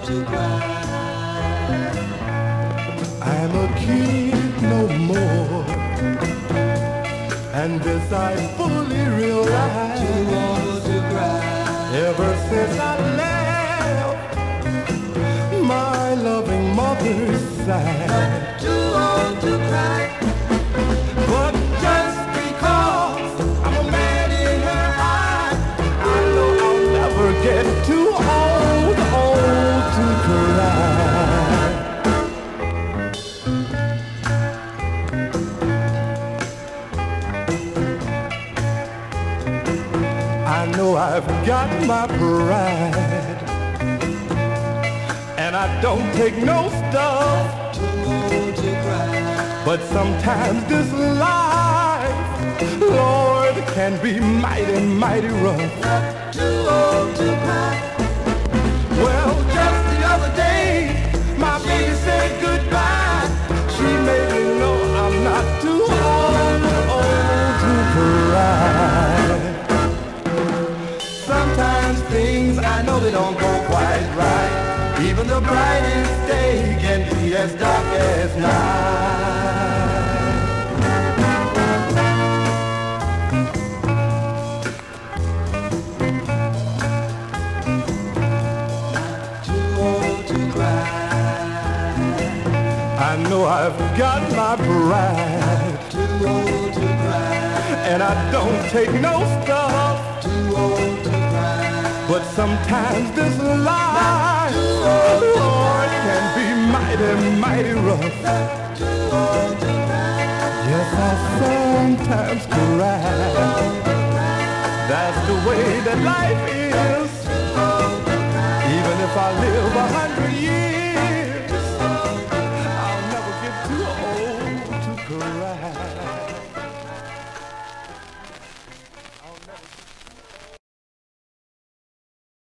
to cry. I'm a kid no more, and this I fully realize. Too old to cry. Ever since I left my loving mother's side. Too old to cry. But just because I'm a man in her eyes, I know I'll never get too old to cry. I know I've got my pride, and I don't take no stuff. Too old to cry. But sometimes this life, Lord, can be mighty, mighty rough. Too old to cry. Well, just the other day, my baby said goodbye. She made me know I'm not too old to cry. Sometimes things I know they don't go quite right. Even the brightest day can be as dark as night. Too old to cry. I know I've got my pride, Too old to cry. and I don't take no stuff. Too old to cry. But sometimes this life, Lord, can be mighty, mighty rough. Too old to cry. Yes, I sometimes cry. That's the way that life is.